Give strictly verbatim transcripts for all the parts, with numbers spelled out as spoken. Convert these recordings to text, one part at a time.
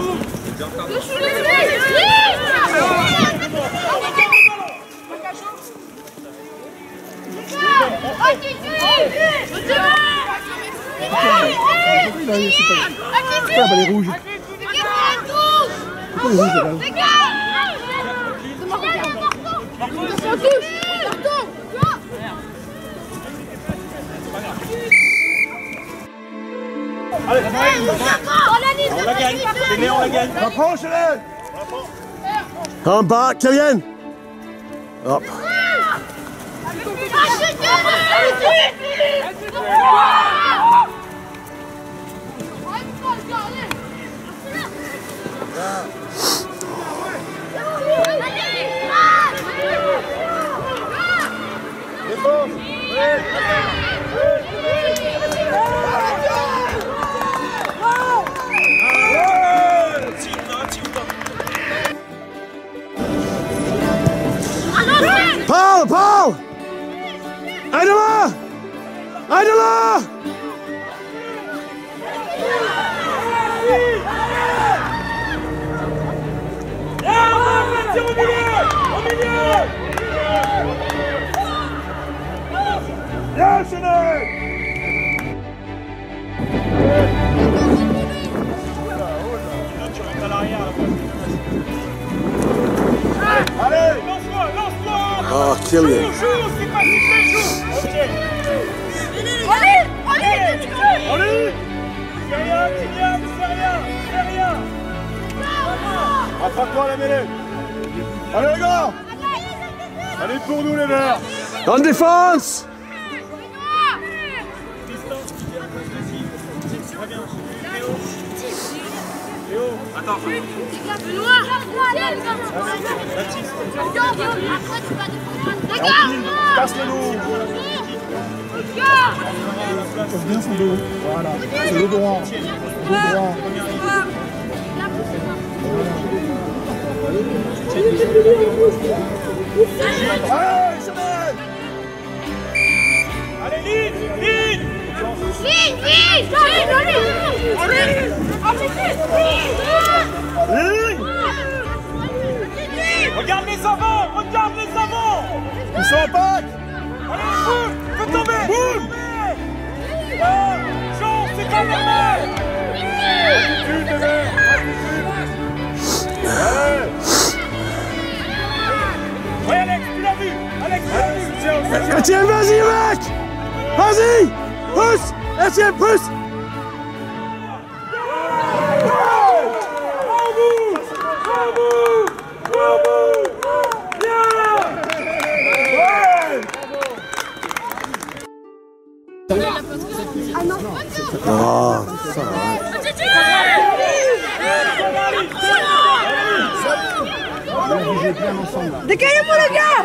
Pourquoi elle est rouge? Pourquoi elle est rouge, là? Allez, on la gagne. C'est né, on la gagne. Rapproche, Hélène. Come back, Kylian. Up. Paul, Paul! Aidala! Aidala! Au milieu! Au milieu! Bien, Chenet! Tu rentres à l'arrière, là. Allez, lance-moi, lance-moi! Oh, Kylian. Joue, joue, c'est pas si fait, joue! Ok. Allez! Allez! Allez! C'est rien, Kylian, c'est rien, c'est rien! Attrape-toi la mêlée! Allez les gars! Allez pour nous les verts! On défense! Attends. Benoît! Casse le dos! Pose bien son dos. Voilà. C'est le droit. Le droit. Allez, ligne! Ligne! Vite! Vite! Allez! Allez! Ligne! Regarde les avants! Regarde les avants! Ils sont en pack. Allez, boum! Fais tomber! Boum! Jean, c'est pas normal! Attitude, les verts! Allez! Oui, Alex, tu l'as vu! Alex, tu l'as vu! Etienne, vas-y, mec! Vas-y! Pousse! Etienne, pousse! Oh, ça va. Décalez-vous les gars!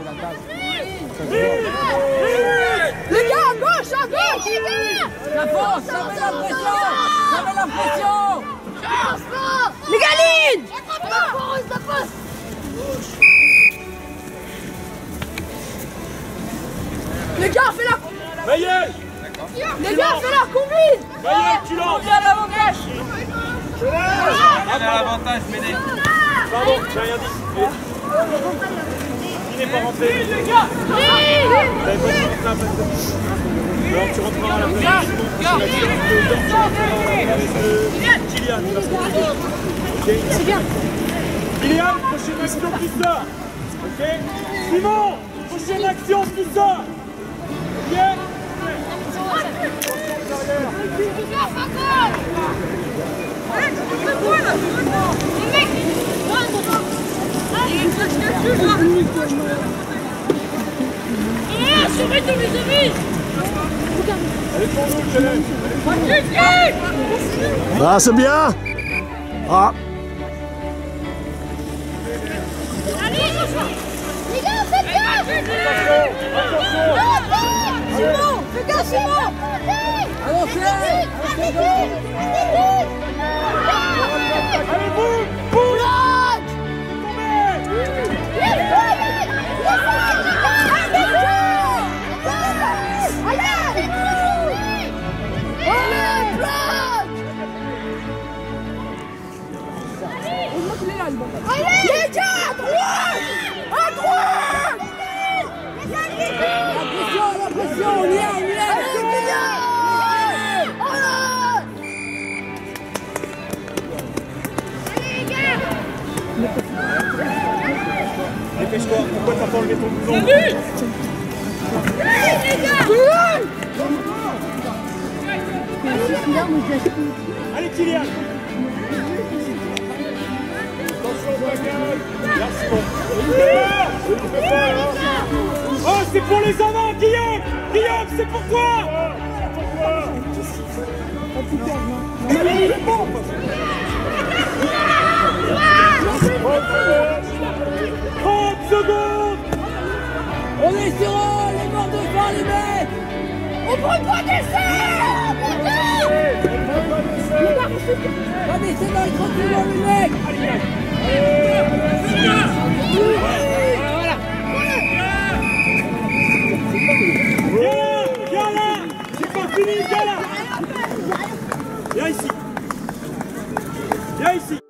Les gars, à gauche, à gauche, les gars! Ça force, ça met la pression! Ça met la pression! Les gars, ligne! La passe, la passe! Les gars, fais la... Maïel! Les gars, fais la combine! Maïel, tu lances! Viens à l'avant-gauche! Ah, l'avantage, Médé. Pardon, j'ai rien dit. Il n'est pas rentré. Les gars! T'avais pas dit ça, alors tu rentreras à la place. Kylian, il va se retrouver. Ok? Kylian, prochaine action, tout ça. Ok? Simon, prochaine action, tout ça. Ok? Allez pour nous, Hélène. Ah, c'est bien! Ah! Les gars, faites gaffe! Simon, fais gaffe, Simon! Avancez! Allez, boum! Boum! Pourquoi t'as pas enlevé ton blouson? Allez Kylian. Attention au bagage. Merci bon. Oh c'est pour les avants Guillaume. Guillaume c'est pour toi. trente secondes. On est sur eux, les morts de faim, les mecs. On prend pas d'essai. Pas d'essai dans les trente secondes, les mecs. Viens là, viens là. C'est pas fini, viens là. Viens ici. Viens ici.